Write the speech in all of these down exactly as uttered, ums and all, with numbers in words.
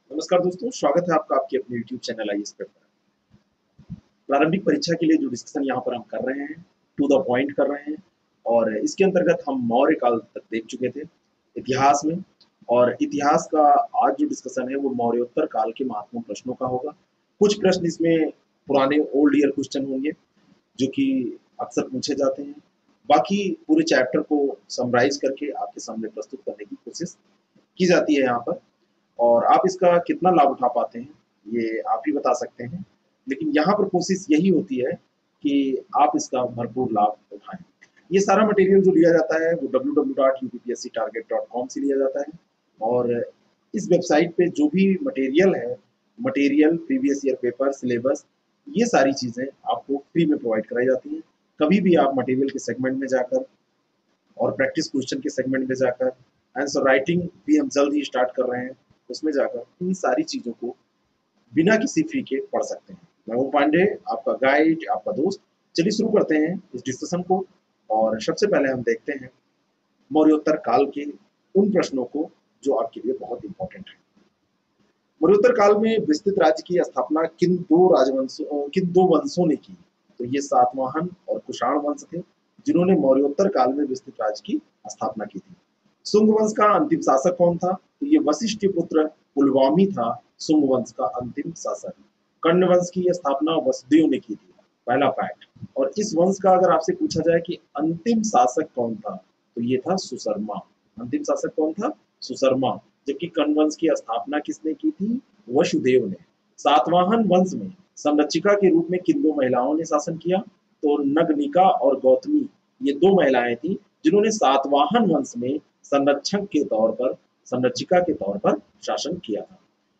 नमस्कार दोस्तों, स्वागत है आपका आपके अपने यूट्यूब चैनल आईएएस पे पर। प्रारंभिक परीक्षा के लिए जो डिस्कशन यहाँ पर हम कर रहे हैं, टू द पॉइंट कर रहे हैं और इसके अंतर्गत हम मौर्य काल तक देख चुके थे इतिहास में। और इतिहास का आज जो डिस्कशन है वो मौर्योत्तर काल के महत्वपूर्ण प्रश्नों का होगा। कुछ प्रश्न इसमें पुराने ओल्ड ईयर क्वेश्चन होंगे जो कि अक्सर पूछे जाते हैं। बाकी पूरे चैप्टर को समराइज करके आपके सामने प्रस्तुत करने की कोशिश की जाती है यहाँ पर। और आप इसका कितना लाभ उठा पाते हैं ये आप ही बता सकते हैं, लेकिन यहाँ पर कोशिश यही होती है कि आप इसका भरपूर लाभ उठाएं। ये सारा मटेरियल जो लिया जाता है वो W W dot U P P S C target dot com से लिया जाता है। और इस वेबसाइट पे जो भी मटेरियल है, material previous year paper syllabus, ये सारी चीज़ें आपको फ्री में प्रोवाइड कराई जाती हैं। कभी भी आप मटेरियल के सेगमेंट में जाकर और प्रैक्टिस क्वेश्चन के सेगमेंट में जाकर, आंसर राइटिंग भी हम जल्द ही स्टार्ट कर रहे हैं, उसमें जाकर इन सारी चीज़ों को बिना किसी फी के पढ़ सकते हैं। मैं ओम पांडे, आपका गाइड, आपका दोस्त। चलिए शुरू करते हैं इस डिस्कशन को। और सबसे पहले हम देखते हैं मौर्योत्तर काल के उन प्रश्नों को जो आपके लिए बहुत इंपॉर्टेंट है। मौर्योत्तर काल में विस्तृत राज्य की स्थापना किन दो राजवंशों किन दो वंशों ने की? तो ये सातवाहन और कुषाण वंश थे जिन्होंने मौर्योत्तर काल में विस्तृत राज्य की स्थापना की थी। शुंग वंश का अंतिम शासक कौन था? तो ये वशिष्ठ पुत्र पुलवामी था शुंग वंश का अंतिम शासक। कर्ण वंश की स्थापना वसुदेव ने की थी, पहला फैक्ट। और इस वंश का अगर आपसे पूछा जाए कि अंतिम शासक कौन था, तो ये था सुशर्मा। अंतिम शासक कौन था? सुशर्मा। जबकि कर्ण वंश की स्थापना किसने की थी? वसुदेव ने। सातवाहन वंश में संरक्षिका के रूप में किन दो महिलाओं ने शासन किया? तो नगनिका और गौतमी, ये दो महिलाएं थी जिन्होंने सातवाहन वंश में संरक्षक के तौर पर, संरक्षिका के तौर पर शासन किया था।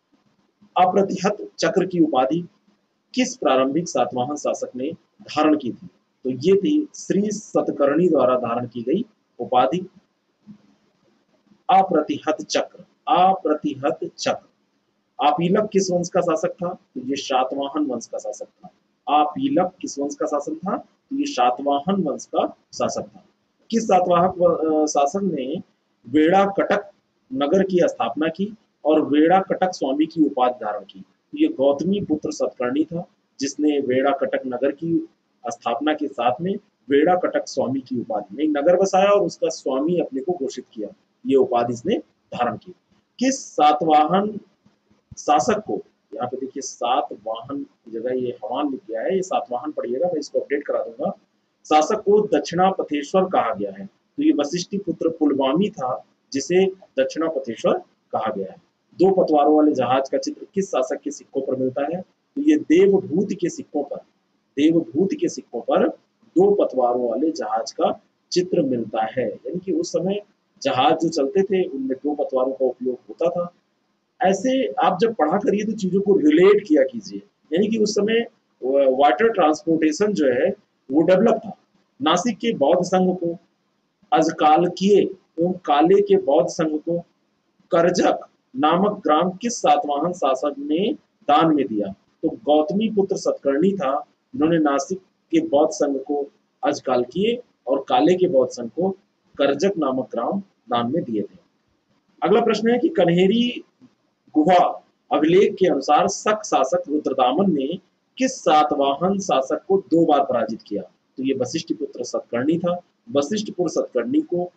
अप्रतिहत चक्र की उपाधि किस प्रारंभिक सातवाहन शासक ने धारण की थी? तो ये थी श्री सतकर्णी द्वारा धारण की गई उपाधि अप्रतिहत चक्र। अप्रतिहत चक्र। आपीलक किस वंश का शासक था? तो ये सातवाहन वंश का शासक था। आपीलक किस वंश का शासक था? तो ये सातवाहन वंश का शासक था। किस सातवाहक शासक ने वेड़ा कटक नगर की स्थापना की और वेड़ा कटक स्वामी की उपाधि धारण की? तो ये गौतमी पुत्र सतकर्णी था जिसने वेड़ा कटक नगर की स्थापना के साथ में वेड़ा कटक स्वामी की उपाधि में एक नगर बसाया और उसका स्वामी अपने को घोषित किया। ये उपाधि इसने धारण की। किस सातवाहन शासक को, यहाँ पे देखिए सातवाहन की जगह ये हवान लिख गया है, ये सातवाहन पढ़िएगा, मैं इसको अपडेट करा दूंगा। शासक को दक्षिणापथेश्वर कहा गया है। तो ये वशिष्ठी पुत्र पुलवामी था जिसे दक्षिणापथेश्वर कहा गया है। दो पतवारों वाले जहाज का चित्र किस शासक के सिक्कों पर मिलता है? तो ये देवभूत के सिक्कों पर, देवभूत के सिक्कों पर दो पतवारों वाले जहाज का चित्र मिलता है। यानी कि उस समय जहाज जो चलते थे उनमें दो पतवारों का उपयोग होता था। ऐसे आप जब पढ़ा करिए तो चीजों को रिलेट किया कीजिए। यानी कि उस समय वाटर ट्रांसपोर्टेशन जो है वो डेवलप था। नासिक के बौद्ध संघ को, अजकालकीय एवं काले के बौद्ध संघ को करजक नामक ग्राम किस सातवाहन शासक ने दान में दिया? तो गौतमी पुत्र सतकर्णी था जिन्होंने नासिक के बौद्ध संघ को अजकालकीय और काले के बौद्ध संघ को करजक नामक ग्राम दान में दिए थे। अगला प्रश्न है कि कन्हेरी गुहा अभिलेख के अनुसार शक शासक रुद्रदामन ने किस सातवाहन शासक को दो बार पराजित किया? तो ये वशिष्ठ पुत्र सतकर्णी था। वशिष्ठ पुत्र सतकर्णी को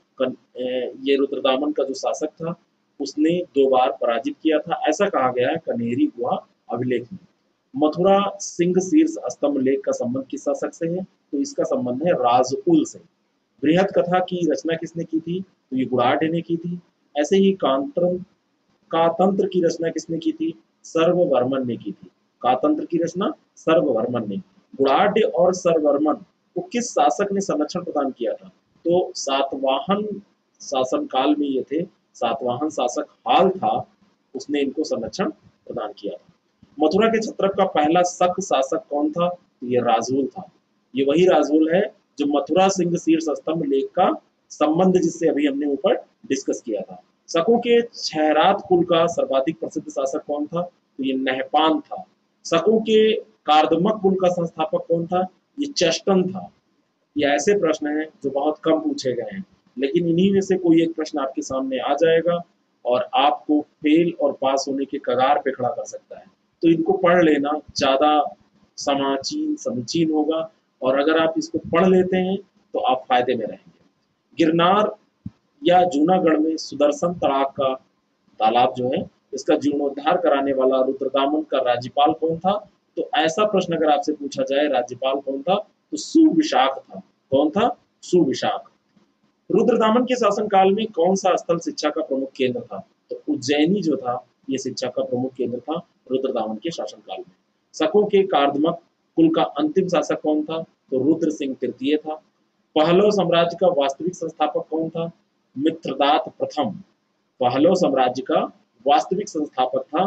ये रुद्रदामन का जो शासक था उसने दो बार पराजित किया था, ऐसा कहा गया है कन्हेरी गुहा अभिलेख में। मथुरा सिंह शीर्ष स्तंभ लेख का संबंध किस शासक से है? तो इसका संबंध है राजउल से। बृहद कथा की रचना किसने की थी? तो ये गुड़ाढ्य ने की थी। ऐसे ही कांत्र कातंत्र की रचना किसने की थी? सर्ववर्मन ने की थी। कातंत्र की रचना सर्ववर्मन ने। गुड़ाढ्य और सर्ववर्मन को किस शासक ने संरक्षण प्रदान किया था? तो सातवाहन शासन काल में ये थे। सातवाहन शासक हाल था, उसने इनको संरक्षण प्रदान किया था। मथुरा के क्षत्रप का पहला शक शासक कौन था? तो ये राजूल था। ये वही राजूल है जो मथुरा सिंह शीर्ष स्तंभ लेख का संबंध जिससे अभी हमने ऊपर डिस्कस किया था। शकों के छहरात कुल का सर्वाधिक प्रसिद्ध शासक कौन था? तो ये नहपान था। शकों के कार्दमक कुल का संस्थापक कौन था? ये चेष्टन था। ये ऐसे प्रश्न हैं जो बहुत कम पूछे गए हैं, लेकिन इन्हीं में से कोई एक प्रश्न आपके सामने आ जाएगा और आपको फेल और पास होने के कगार पे खड़ा कर सकता है। तो इनको पढ़ लेना ज़्यादा समाचीन समीचीन होगा, और अगर आप इसको पढ़ लेते हैं तो आप फायदे में रहेंगे। गिरनार या जूनागढ़ में सुदर्शन तड़ाग का तालाब जो है, इसका जीर्णोद्धार कराने वाला रुद्रदामन का राज्यपाल कौन था? तो ऐसा प्रश्न अगर आपसे पूछा जाए राज्यपाल कौन था, तो सुविशाख था। कौन था? सुविशाख। रुद्रदामन के शासनकाल में कौन सा स्थल शिक्षा का प्रमुख केंद्र था? तो उज्जैनी जो था, ये शिक्षा का प्रमुख केंद्र था रुद्रदामन के शासनकाल में। शकों के कार्दमक कुल का अंतिम शासक कौन था? तो रुद्र सिंह तृतीय था। पहलव साम्राज्य का वास्तविक संस्थापक कौन था? मित्रदात प्रथम। पहलव साम्राज्य का वास्तविक संस्थापक था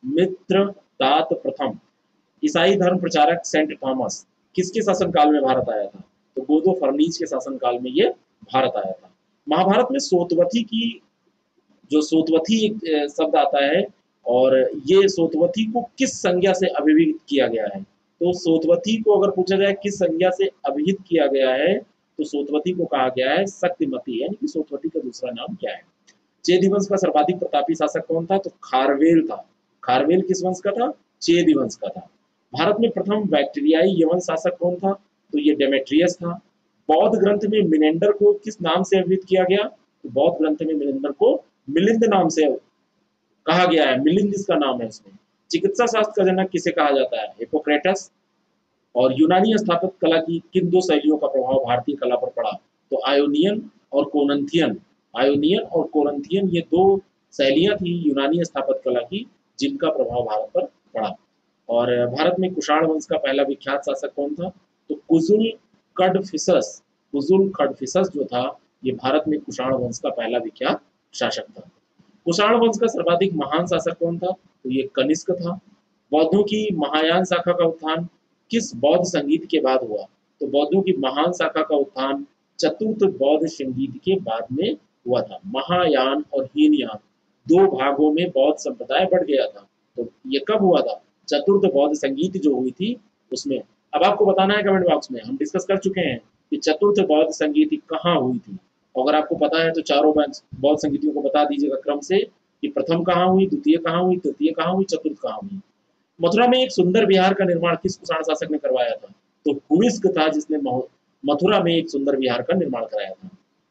मित्रदात प्रथम। ईसाई धर्म प्रचारक सेंट थॉमस किसके शासनकाल में भारत आया था? तो गोदो फर्नीज के शासनकाल में ये भारत आया था। महाभारत में सोतवती की जो सोतवती एक अ, शब्द आता है, और ये सोतवती को किस संज्ञा से अभिहित किया गया है? तो सोतवती को अगर पूछा जाए किस संज्ञा से अभिहित किया गया है, तो सोतवती को कहा गया है शक्तिमती, यानी कि सोतवती का दूसरा नाम क्या है? चेदी वंश का सर्वाधिक प्रतापी शासक कौन था? तो खारवेल था। खारवेल किस वंश का था? चेदी वंश का था। भारत में प्रथम बैक्टीरियाई यवन शासक कौन था? तो ये डेमेट्रियस था। बौद्ध ग्रंथ में मिनेंडर को किस नाम से अभिहित किया गया? तो बौद्ध ग्रंथ में मिनेंडर को मिलिंद नाम से कहा गया है। मिलिंद इसका नाम है इसमें। चिकित्सा शास्त्र का जनक किसे कहा जाता है? हिपोक्रेटस। और यूनानी स्थापत्य कला की किन दो शैलियों का प्रभाव भारतीय कला पर पड़ा? तो आयोनियन और कोरंथियन। आयोनियन और कोरंथियन ये दो शैलियां थी यूनानी स्थापत्य कला की, जिनका प्रभाव भारत पर पड़ा। और भारत में कुषाण वंश का पहला विख्यात शासक कौन था? तो कुजुल कडफिसस। कुजुल कडफिसस जो था, ये भारत में कुषाण वंश का पहला विख्यात शासक था। कुषाण वंश का सर्वाधिक महान शासक कौन था? तो ये कनिष्क था। बौद्धों की महायान शाखा का उत्थान किस बौद्ध संगीत के बाद हुआ? तो बौद्धों की महान शाखा का उत्थान चतुर्थ बौद्ध संगीत के बाद में हुआ था। महायान और हीनयान दो भागों में बौद्ध संप्रदाय बढ़ गया था। तो ये कब हुआ था? चतुर्थ बौद्ध संगीत जो हुई थी उसमें। अब आपको बताना है कमेंट बॉक्स में, हम डिस्कस कर चुके हैं कि चतुर्थ बौद्ध संगीति कहाँ हुई थी। अगर आपको पता है तो चारों बौद्ध संगीतियों को बता दीजिएगा क्रम से कि प्रथम कहाँ हुई, द्वितीय कहाँ हुई, तृतीय कहाँ हुई, चतुर्थ कहाँ हुई। मथुरा में एक सुंदर विहार का निर्माण किस कुषाण शासक ने करवाया था? तो हुइस्क था, जिसने मथुरा में एक सुंदर विहार का निर्माण कराया था।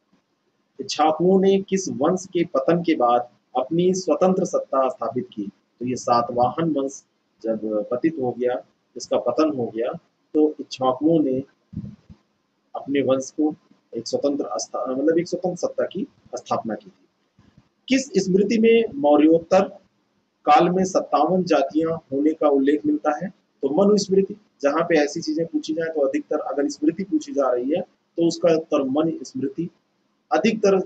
इक्ष्वाकुओं ने किस वंश के पतन के बाद अपनी स्वतंत्र सत्ता स्थापित की? तो ये सातवाहन वंश जब पतित हो गया, इसका पतन हो गया, तो इक्ष्वाकुओं ने अपने वंश को एक स्वतंत्र मतलब एक स्वतंत्र सत्ता की स्थापना की थी। किस स्मृति में मौर्योत्तर काल में सत्तावन जातियां होने का उल्लेख मिलता है? तो मनुस्मृति। जहां पे ऐसी चीजें पूछी जाए तो अधिकतर अगर स्मृति पूछी जा रही है तो उसका उत्तर मनुस्मृति अधिकतर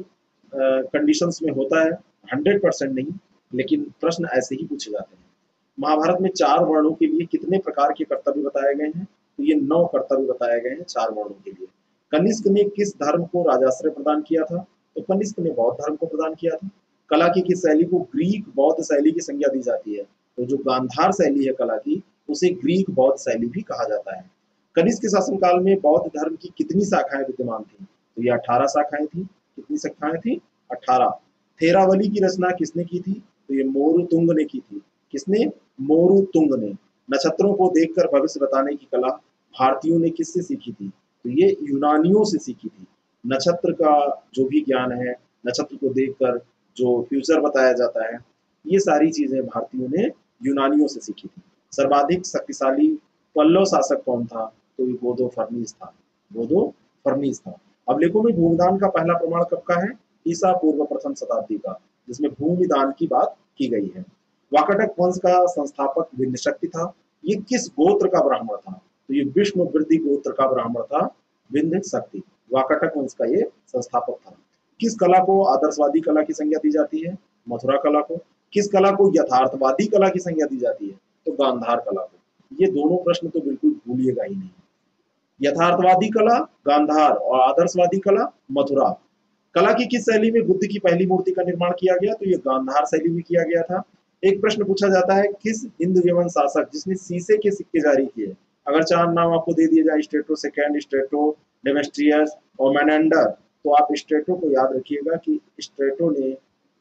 कंडीशंस में होता है, हंड्रेड परसेंट नहीं, लेकिन प्रश्न ऐसे ही पूछे जाते हैं। महाभारत में चार वर्णों के लिए कितने प्रकार के कर्तव्य बताए गए हैं? तो ये नौ कर्तव्य बताए गए हैं चार वर्णों के लिए। कनिष्क ने किस धर्म को राजाश्रय प्रदान किया था? तो कनिष्क ने बौद्ध धर्म को प्रदान किया था। कला की किस शैली को ग्रीक बौद्ध शैली की संज्ञा दी जाती है? तो जो गांधार शैली है कला की, उसे ग्रीक बौद्ध शैली भी कहा जाता है। कनिष्क के शासनकाल में बौद्ध धर्म की कितनी शाखाएं विद्यमान थी? तो ये अठारह शाखाएं थी। कितनी शाखाएं थी? अठारह। थेरावली की रचना किसने की थी? तो ये मोरुतुंग ने की थी। किसने? मोरुतुंग ने। नक्षत्रों को देखकर भविष्य बताने की कला भारतीयों ने किससे सीखी थी? तो ये यूनानियों से सीखी थी। नक्षत्र का जो भी ज्ञान है, नक्षत्र को देखकर जो फ्यूचर बताया जाता है, ये सारी चीजें भारतीयों ने यूनानियों से सीखी थी। सर्वाधिक शक्तिशाली पल्लव शासक कौन था? तो ये गोदो फर्नीस था। गोदो फर्नीस था। अभिलेखों में भूमिदान का पहला प्रमाण कब का है? ईसा पूर्व प्रथम शताब्दी का, जिसमें भूमिदान की बात की गई है। वाकाटक वंश का संस्थापक विंध्यशक्ति था। ये किस गोत्र का ब्राह्मण था? तो ये विष्णु वृद्धि गोत्र का ब्राह्मण था विंध्यशक्ति। वाकाटक वंश का ये संस्थापक था। किस कला को आदर्शवादी कला की संज्ञा दी जाती है? मथुरा कला को। किस कला को यथार्थवादी कला की संज्ञा दी जाती है? तो गांधार कला को। ये दोनों प्रश्न तो बिल्कुल भूलिएगा ही नहीं। यथार्थवादी कला गांधार और आदर्शवादी कला मथुरा। कला की किस शैली में बुद्ध की पहली मूर्ति का निर्माण किया गया? तो ये गांधार शैली में किया गया था। एक प्रश्न पूछा जाता है, किस हिंदू यवन शासक जिसने शीशे के सिक्के जारी किए? अगर चार नाम आपको दे दिए जाए, स्ट्रेटो सेकेंड, स्ट्रेटो, डेमेस्ट्रियस और मेनेंडर, तो आप स्ट्रेटो को याद रखिएगा कि स्ट्रेटो ने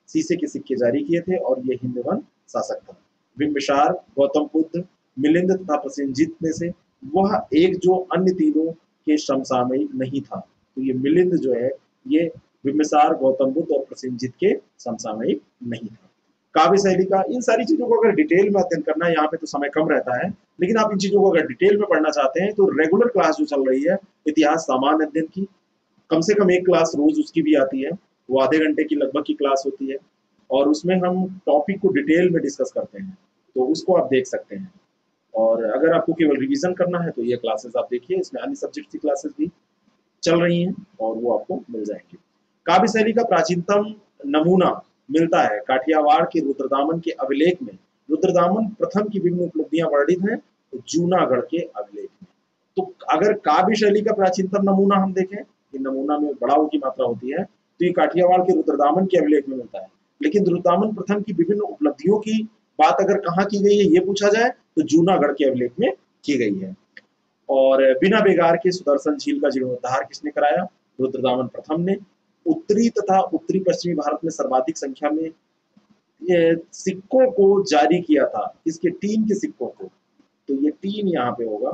शीशे के सिक्के जारी किए थे और ये हिंदवन शासक था। बिंबिसार, गौतम बुद्ध, मिलिंद तथा प्रसेनजीत में से वह एक जो अन्य तीनों के समसामयिक नहीं था। तो ये मिलिंद जो है ये बिंबिसार, गौतम बुद्ध और प्रसेनजीत के समसामयिक नहीं था। काव्य शैली का इन सारी चीजों को अगर डिटेल में अध्ययन करना है, यहाँ पे तो समय कम रहता है, लेकिन आप इन चीजों को अगर डिटेल में पढ़ना चाहते हैं तो रेगुलर क्लास जो चल रही है इतिहास सामान्य अध्ययन की, कम से कम एक क्लास रोज उसकी भी आती है, वो आधे घंटे की लगभग की क्लास होती है और उसमें हम टॉपिक को डिटेल में डिस्कस करते हैं, तो उसको आप देख सकते हैं। और अगर आपको केवल रिवीजन करना है तो ये क्लासेस आप देखिए, इसमें अन्य सब्जेक्ट की क्लासेस भी चल रही हैं और वो आपको मिल जाएंगे। काव्य शैली का प्राचीनतम नमूना मिलता है काठियावाड़ के रुद्रदामन के अभिलेख में। रुद्रदामन प्रथम की विभिन्न उपलब्धियां वर्णित हैं तो जूनागढ़ के अभिलेख में। तो अगर काव्य शैली का प्राचीनतम नमूना हम देखें, ये नमूना में बड़ाऊ की मात्रा होती है, तो ये काठियावाड़ के रुद्रदामन के अभिलेख में मिलता है। लेकिन रुद्रदामन प्रथम की विभिन्न उपलब्धियों की बात अगर कहाँ की गई है ये पूछा जाए तो जूनागढ़ के अभिलेख में की गई है। और बिना बेगार के सुदर्शन झील का जीर्णोद्धार किसने कराया? रुद्रदामन प्रथम ने। उत्तरी तथा उत्तरी पश्चिमी भारत में सर्वाधिक संख्या में ये सिक्कों को जारी किया था, इसके टीन के सिक्कों को, तो ये टीन यहाँ पे होगा,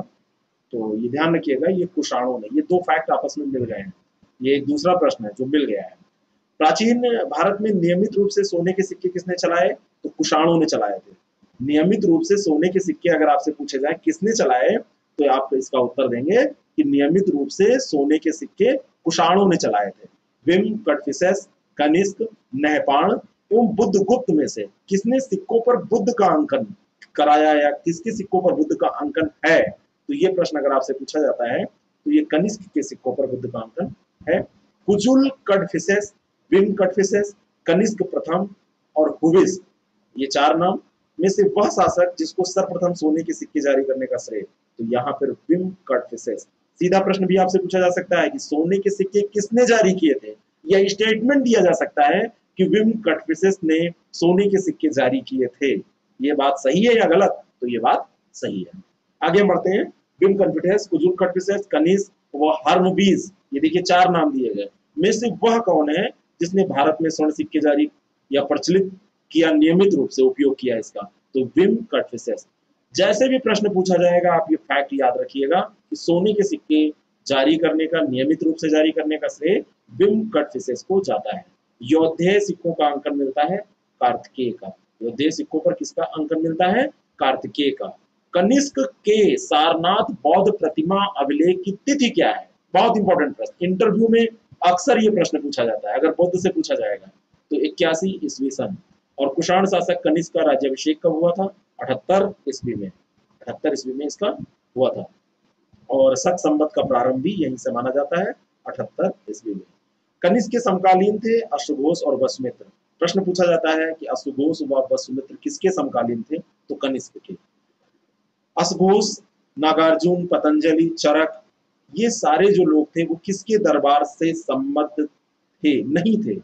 तो ये ध्यान रखिएगा, ये कुषाणों ने, ये दो फैक्ट आपस में मिल गए हैं, ये एक दूसरा प्रश्न है जो मिल गया है। प्राचीन भारत में नियमित रूप से सोने के सिक्के किसने चलाए? तो कुषाणों ने चलाए थे। नियमित रूप से सोने के सिक्के अगर आपसे पूछे जाए किसने चलाए, तो आप इसका उत्तर देंगे कि नियमित रूप से सोने के सिक्के कुषाणों ने चलाए थे। विम, कटफिसेस, कनिष्क, नहपाण एवं बुद्धगुप्त में से किसने सिक्कों पर बुद्ध का अंकन कराया या किसके सिक्कों पर बुद्ध का अंकन है? तो ये प्रश्न अगर आपसे पूछा जाता है तो ये कनिष्क के सिक्कों पर बुद्ध का अंकन है। कुजुल कटफिसेस, विम कटफिसेस, कनिष्क प्रथम और हुविस, ये चार नाम में से वह शासक जिसको सर्वप्रथम सोने के सिक्के जारी करने का श्रेय, तो यहाँ पर विम कटफिसेस। सीधा प्रश्न भी आपसे पूछा जा सकता है कि सोने के सिक्के किसने जारी किए थे, या स्टेटमेंट दिया जा सकता है कि विम कटफिसेस ने सोने के सिक्के जारी किए थे। ये बात सही है या गलत? तो ये बात सही है। आगे बढ़ते हैं। विम कटफिसेस, कुजुल कटफिसेस, कनिष्क व हर्मबीज, ये देखिए चार नाम दिए गए, में से वह कौन है जिसने भारत में स्वर्ण सिक्के जारी या प्रचलित किया, नियमित रूप से उपयोग किया इसका? तो विम कटफिसेस। जैसे भी प्रश्न पूछा जाएगा आप ये फैक्ट याद रखिएगा कि सोने के सिक्के जारी करने का, नियमित रूप से जारी करने का श्रेय विम कटफिसेस को जाता है। योद्धेय सिक्कों का अंकन मिलता है कार्तिकेय का। योद्धेय सिक्कों पर किसका अंकन मिलता है? कार्तिकेय का। कनिष्क के सारनाथ बौद्ध प्रतिमा अभिलेख की तिथि क्या है? बहुत इंपॉर्टेंट प्रश्न, इंटरव्यू में अक्सर ये प्रश्न पूछा जाता है, अगर बौद्ध से पूछा जाएगा तो इक्यासी ईस्वी सन। और कुषाण शासक कनिष्क का राज्याभिषेक कब हुआ था? अठहत्तर ईस्वी में। अठहत्तर ईस्वी में इसका हुआ था। और शक संवत का प्रारंभ भी यहीं से माना जाता है, अठहत्तर ईस्वी में। कनिष्क के समकालीन थे अश्वघोष और वसुमित्र। प्रश्न पूछा जाता है कि अश्वघोष व वसुमित्र किसके समकालीन थे? तो कनिष्क के। अश्वघोष, नागार्जुन, पतंजलि, चरक, ये सारे जो लोग थे वो किसके दरबार से संबद्ध थे? नहीं थे,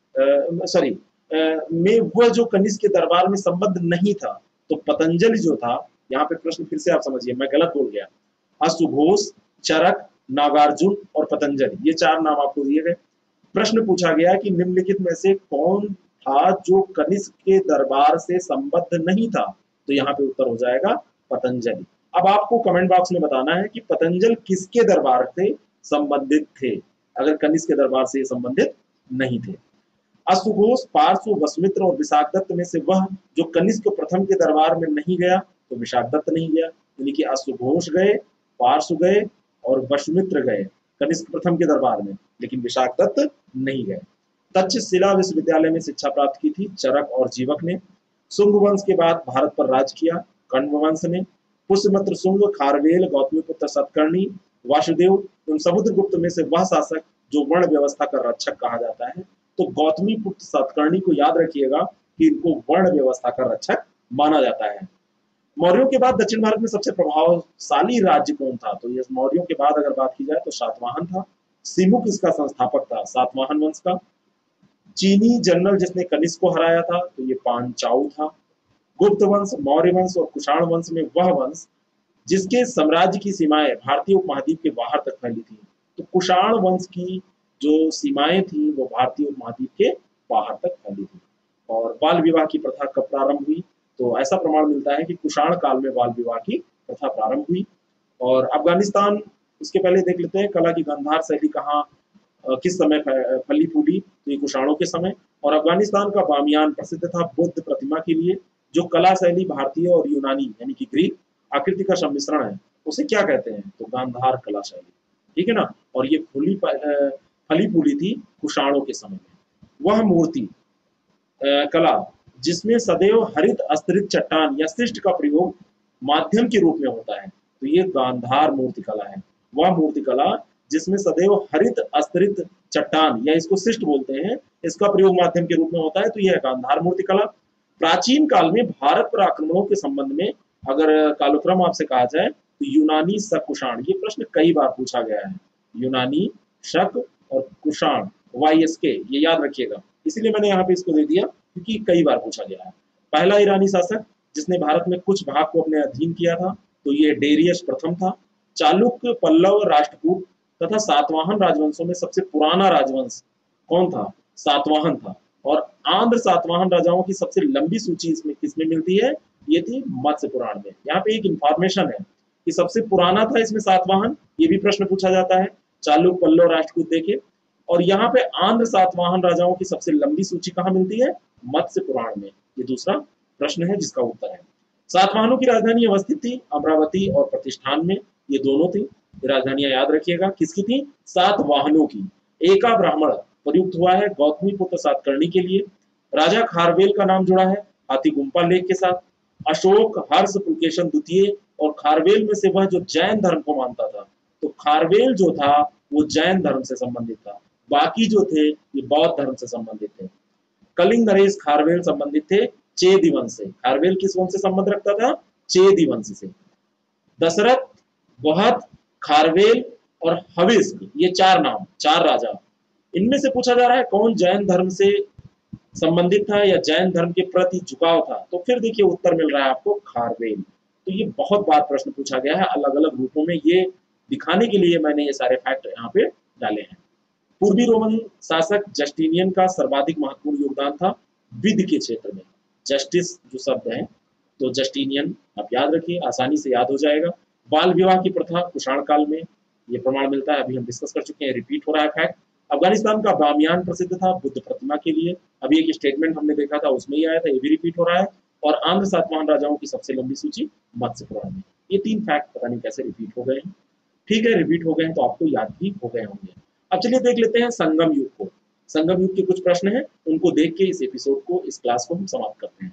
सॉरी में वह जो कनिष्क के दरबार में संबद्ध नहीं था, तो पतंजलि जो था, यहाँ पे प्रश्न फिर से आप समझिए, मैं गलत बोल गया। अश्वघोष, चरक, नागार्जुन और पतंजलि, ये चार नाम आपको दिए गए। प्रश्न पूछा गया कि निम्नलिखित में से कौन था जो कनिष्क के दरबार से संबद्ध नहीं था? तो यहाँ पे उत्तर हो जाएगा पतंजलि। अब आपको कमेंट बॉक्स में बताना है कि पतंजलि किसके दरबार से संबंधित थे, अगर कनिष्क के दरबार से संबंधित नहीं थे। अश्वघोष, पार्श्व, वसुमित्र और विशाखदत्त में से वह जो कनिष्क प्रथम के दरबार में नहीं गया, तो विशाखदत्त नहीं गया, यानी कि अश्वघोष गए, पार्श्व गए और वसुमित्र गए कनिष्क प्रथम के दरबार में, लेकिन विशाखदत्त नहीं गए। तक्षशिला विश्वविद्यालय में शिक्षा प्राप्त की थी चरक और जीवक ने। शुंग वंश के बाद भारत पर राज किया कण्व वंश ने। पुष्यमित्र शुंग, खारवेल, गौतमीपुत्र सतकर्णी, वासुदेव एवं समुद्रगुप्त में से वह शासक जो वर्ण व्यवस्था का रक्षक कहा जाता है। तो गौतमीपुत्र सतकर्णी को याद रखिएगा कि इनको वर्ण व्यवस्था का रक्षक माना जाता है। मौर्यों के बाद दक्षिण भारत में सबसे प्रभावशाली राज्य कौन था? तो ये मौर्यों के बाद अगर बात की जाए तो सातवाहन था। सिमुक इसका संस्थापक था, सातवाहन वंश का। चीनी जनरल जिसने कनिष्क को हराया था, तो ये पांचाऊ था। गुप्त वंश, मौर्य वंश और कुषाण वंश में वह वंश जिसके साम्राज्य की सीमाएं भारतीय उपमहाद्वीप के बाहर तक फैली थी। तो कुषाण वंश की जो सीमाएं थी वो भारतीय उपमहाद्वीप के बाहर तक फैली थी। और बाल विवाह की प्रथा कब प्रारंभ हुई? तो ऐसा प्रमाण मिलता है कि कुषाण काल में बाल विवाह की प्रथा प्रारंभ हुई। और अफगानिस्तान, उसके पहले देख लेते हैं कला की गांधार शैली कहाँ अ, किस समय फ फली फूली? तो ये कुषाणों के समय। और अफगानिस्तान का बामियान प्रसिद्ध था बुद्ध प्रतिमा के लिए। जो कला शैली भारतीय और यूनानी यानी कि ग्रीक आकृति का सम्मिश्रण है, उसे क्या कहते हैं? तो गांधार कला शैली, ठीक है ना? और ये फूली प अ, फली फूली थी कुषाणों के समय में। वह मूर्ति अ, कला जिसमें सदैव हरित अस्त्रित चट्टान या शिष्ट का प्रयोग माध्यम के रूप में होता है, तो ये गांधार मूर्ति कला है। वह मूर्ति कला जिसमें सदैव हरित अस्त्रित चट्टान या इसको शिष्ट बोलते हैं, इसका प्रयोग माध्यम के रूप में होता है, तो यह है गांधार मूर्ति कला। प्राचीन काल में भारत पर आक्रमणों के संबंध में अगर कालक्रम आपसे कहा जाए तो यूनानी शक कुषाण, ये प्रश्न कई बार पूछा गया है। यूनानी शक और कुषाण, वाई एस के, ये याद रखिएगा। इसीलिए मैंने यहाँ पे इसको दे दिया क्योंकि कई बार पूछा गया है। पहला ईरानी शासक जिसने भारत में कुछ भाग को अपने अधीन किया था, तो ये डेरियस प्रथम था। चालुक्य, पल्लव, राष्ट्रकूट तथा सातवाहन राजवंशों में सबसे पुराना राजवंश कौन था? सातवाहन था। और आंध्र सातवाहन राजाओं की सबसे लंबी सूची इसमें किसमें मिलती है? ये थी मत्स्य पुराण में। यहाँ पे एक इंफॉर्मेशन है कि सबसे पुराना था इसमें सातवाहन, ये भी प्रश्न पूछा जाता है। चालुक्य, पल्लव, राष्ट्रकूट देखे। और यहाँ पे आंध्र सातवाहन राजाओं की सबसे लंबी सूची कहाँ मिलती है? मत्स्य पुराण में। ये दूसरा प्रश्न है जिसका उत्तर है। सातवाहनों की राजधानी अवस्थित थी अमरावती और प्रतिष्ठान में, ये दोनों थी। ये राजधानियां याद रखिएगा किसकी थी? सातवाहनों की। एका ब्राह्मण प्रयुक्त हुआ है गौतमी पुत्र सातकर्णी के लिए। राजा खारवेल का नाम जुड़ा है हाथी गुम्पा लेख के साथ। अशोक, हर्ष, पुलकेशन द्वितीय और खारवेल में से वह जो जैन धर्म को मानता था, तो खारवेल जो था वो जैन धर्म से संबंधित था, बाकी जो थे ये बौद्ध धर्म से संबंधित थे। कलिंग नरेश खारवेल संबंधित थे चेदी वंश से। खारवेल किस वंश से संबंध रखता था? चेदी वंश से। दशरथ, वहत, खारवेल और हविष्क, ये चार नाम, चार राजा, इनमें से पूछा जा रहा है कौन जैन धर्म से संबंधित था या जैन धर्म के प्रति झुकाव था? तो फिर देखिए उत्तर मिल रहा है आपको खारवेल। तो ये बहुत बार प्रश्न पूछा गया है अलग अलग रूपों में, ये दिखाने के लिए मैंने ये सारे फैक्ट यहाँ पे डाले हैं। पूर्वी रोमन शासक जस्टिनियन का सर्वाधिक महत्वपूर्ण योगदान था विधि के क्षेत्र में। जस्टिस जो शब्द है, तो जस्टिनियन आप याद रखिए, आसानी से याद हो जाएगा। बाल विवाह की प्रथा कुषाण काल में, ये प्रमाण मिलता है, अभी हम डिस्कस कर चुके हैं, रिपीट हो रहा है फैक्ट। अफगानिस्तान का बामियान प्रसिद्ध था बुद्ध प्रतिमा के लिए, अभी एक स्टेटमेंट हमने देखा था उसमें ही आया था, ये भी रिपीट हो रहा है। और आंध्र सातवाहन राजाओं की सबसे लंबी सूची मत्स्य पुराण में। ये तीन फैक्ट पता नहीं कैसे रिपीट हो गए हैं, ठीक है, रिपीट हो गए हैं तो आपको याद भी हो गए होंगे। अब चलिए देख लेते हैं संगम युग को। संगम युग के कुछ प्रश्न हैं, उनको देख के इस एपिसोड को, इस क्लास को हम समाप्त करते हैं।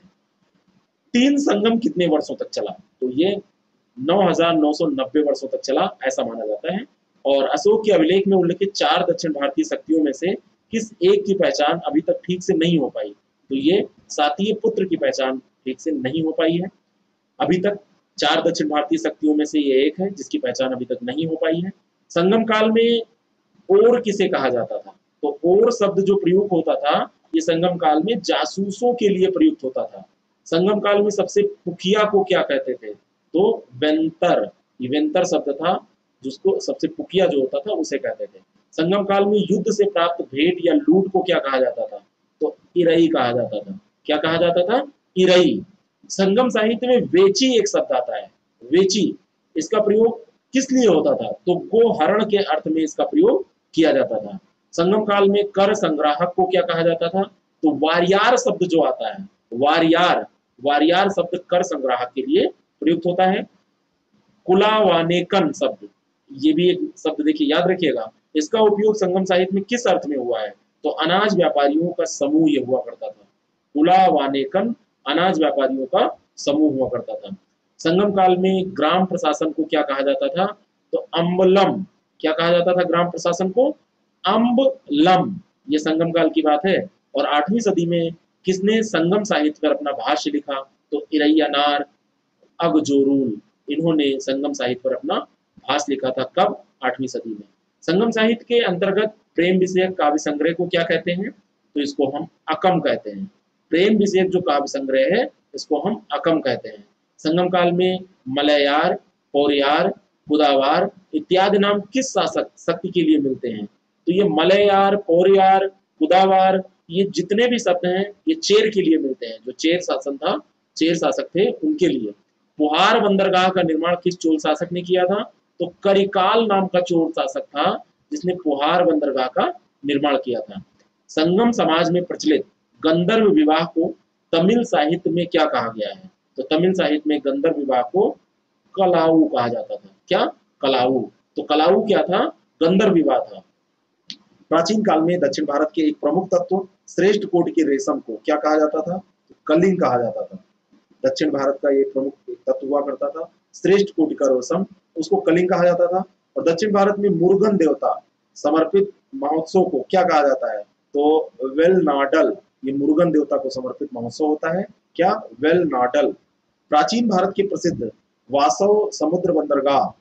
तीन संगम कितने वर्षों तक चला? तो ये नौ हजार नौ सौ नब्बे वर्षों तक चला ऐसा माना जाता है। और अशोक के अभिलेख में उल्लिखित चार दक्षिण भारतीय शक्तियों में से किस एक की पहचान अभी तक ठीक से नहीं हो पाई? तो ये सातीय पुत्र की पहचान ठीक से नहीं हो पाई है अभी तक। चार दक्षिण भारतीय शक्तियों में से ये एक है जिसकी पहचान अभी तक नहीं हो पाई है। संगम काल में ओर किसे कहा जाता था? तो ओर शब्द जो प्रयुक्त होता था ये संगम काल में जासूसों के लिए प्रयुक्त होता था। संगम काल में सबसे पुखिया को क्या कहते थे? तो वेंतर, ये वेंतर शब्द था जिसको सबसे पुखिया जो होता था उसे कहते थे। संगम काल में युद्ध से प्राप्त भेंट या लूट को क्या कहा जाता था? तो इरई कहा जाता था। क्या कहा जाता था? इरई। संगम साहित्य में वेची एक शब्द आता है, वेची, इसका प्रयोग किस लिए होता था? तो गोहरण के अर्थ में इसका प्रयोग किया जाता था। संगम काल में कर संग्राहक को क्या कहा जाता था? तो वारियार शब्द जो आता है, वारियार, वारियार शब्द कर संग्राहक के लिए प्रयुक्त होता है। कुलावानेकन शब्द, ये भी एक शब्द देखिए याद रखिएगा, इसका उपयोग संगम साहित्य में किस अर्थ में हुआ है? तो अनाज व्यापारियों का समूह ये हुआ करता था। कुलावानेकन अनाज व्यापारियों का समूह हुआ करता था। संगम काल में ग्राम प्रशासन को क्या कहा जाता था? तो अम्बलम। क्या कहा जाता था ग्राम प्रशासन को? अम्बलम। ये संगम काल की बात है। और आठवीं सदी में किसने संगम साहित्य पर अपना भाष्य लिखा? तो इरैयानार अगजोरुल, इन्होंने संगम साहित्य पर अपना भाष्य लिखा था। कब? आठवीं सदी में। संगम साहित्य के अंतर्गत प्रेम विषयक काव्य संग्रह को क्या कहते हैं? तो इसको हम अकम कहते हैं। प्रेम विषयक जो काव्य संग्रह है इसको हम अकम कहते हैं। संगम काल में मलयार, पौरियार, कुदावार इत्यादि नाम किस शासक शक्ति के लिए मिलते हैं? तो ये मलयार, पौरियार, कुदावार ये जितने भी शब्द हैं ये चेर के लिए मिलते हैं, जो चेर शासन था, चेर शासक थे उनके लिए। पुहार बंदरगाह का निर्माण किस चोल शासक ने किया था? तो करिकाल नाम का चोल शासक था जिसने पुहार बंदरगाह का निर्माण किया था। संगम समाज में प्रचलित गंधर्व विवाह को तमिल साहित्य में क्या कहा गया है? तो तमिल साहित्य में गंधर्व विवाह को कलाऊ कहा जाता था। क्या? कलाऊ। तो कलाऊ क्या था? गंधर्व विवाह था। प्राचीन काल में दक्षिण भारत के एक प्रमुख तत्व श्रेष्ठ कोटि के रेशम को क्या कहा जाता था? तो कलिंग कहा जाता था। दक्षिण भारत का एक प्रमुख तत्व हुआ करता था श्रेष्ठ कोटि का रेशम, उसको कलिंग कहा जाता था। और दक्षिण भारत में मुरुगन देवता समर्पित महोत्सव को क्या कहा जाता है? तो वेलनाडल। ये मुरुगन देवता को समर्पित महोत्सव होता है। क्या? वेलनाडल। प्राचीन भारत के प्रसिद्ध वासव समुद्र बंदरगाह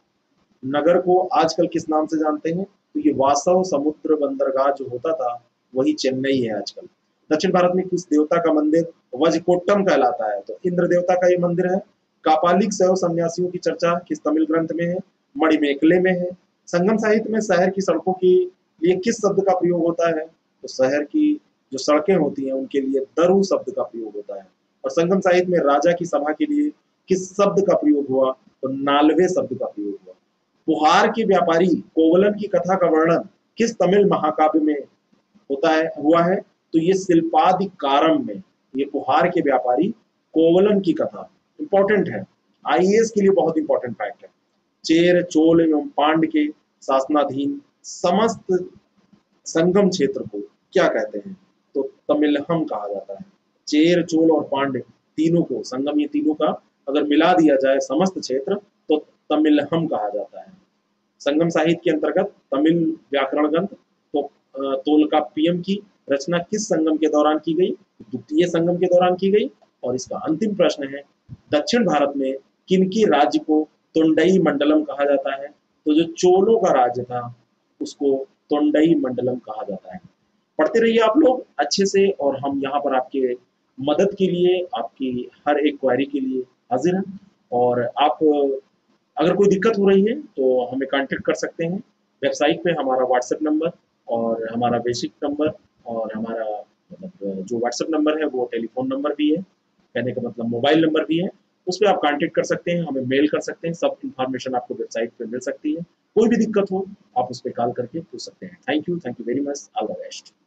नगर को आजकल किस नाम से जानते हैं? तो ये वासव समुद्र बंदरगाह जो होता था वही चेन्नई है आजकल। दक्षिण भारत में किस देवता का मंदिर वज्रकोट्टम कहलाता है? तो इंद्र देवता का ये मंदिर है। कापालिक शैव सन्यासियों की चर्चा किस तमिल ग्रंथ में है? मणिमेखले में है। संगम साहित्य में शहर की सड़कों के लिए किस शब्द का प्रयोग होता है? तो शहर की जो सड़कें होती हैं उनके लिए दरु शब्द का प्रयोग होता है। और संगम साहित्य में राजा की सभा के लिए किस शब्द का प्रयोग हुआ? तो नालवे शब्द का प्रयोग हुआ। पुहार के व्यापारी कोवलम की कथा का वर्णन किस तमिल महाकाव्य में होता है हुआ है? तो ये शिल्पादिकारम में। ये पुहार के व्यापारी कोवलम की कथा इंपॉर्टेंट है, आईएएस के लिए बहुत इंपॉर्टेंट फैक्ट है। चेर चोल एवं पांड के शासनाधीन समस्त संगम क्षेत्र को क्या कहते हैं? तो तमिलहम कहा जाता है। चेर चोल और पांड्य तीनों को, संगम ये तीनों का अगर मिला दिया जाए समस्त क्षेत्र तो तमिलहम कहा जाता है। संगम साहित्य के अंतर्गत तमिल व्याकरण ग्रंथ तो तोलकाप्पियम की रचना किस संगम के दौरान की गई? द्वितीय संगम के दौरान की गई। और इसका अंतिम प्रश्न है, दक्षिण भारत में किनकी राज्य को तोंडई मंडलम कहा जाता है? तो जो चोलों का राज्य था उसको तोंडई मंडलम कहा जाता है। पढ़ते रहिए आप लोग अच्छे से, और हम यहाँ पर आपके मदद के लिए, आपकी हर एक क्वेरी के लिए हाजिर हैं। और आप अगर कोई दिक्कत हो रही है तो हमें कांटेक्ट कर सकते हैं। वेबसाइट पे हमारा व्हाट्सएप नंबर और हमारा बेसिक नंबर और हमारा मतलब जो व्हाट्सएप नंबर है वो टेलीफोन नंबर भी है, कहने का मतलब मोबाइल नंबर भी है। उस पर आप कांटेक्ट कर सकते हैं, हमें मेल कर सकते हैं, सब इन्फॉर्मेशन आपको वेबसाइट पे मिल सकती है। कोई भी दिक्कत हो आप उस पर कॉल करके पूछ सकते हैं। Thank you, thank you very much, all the best.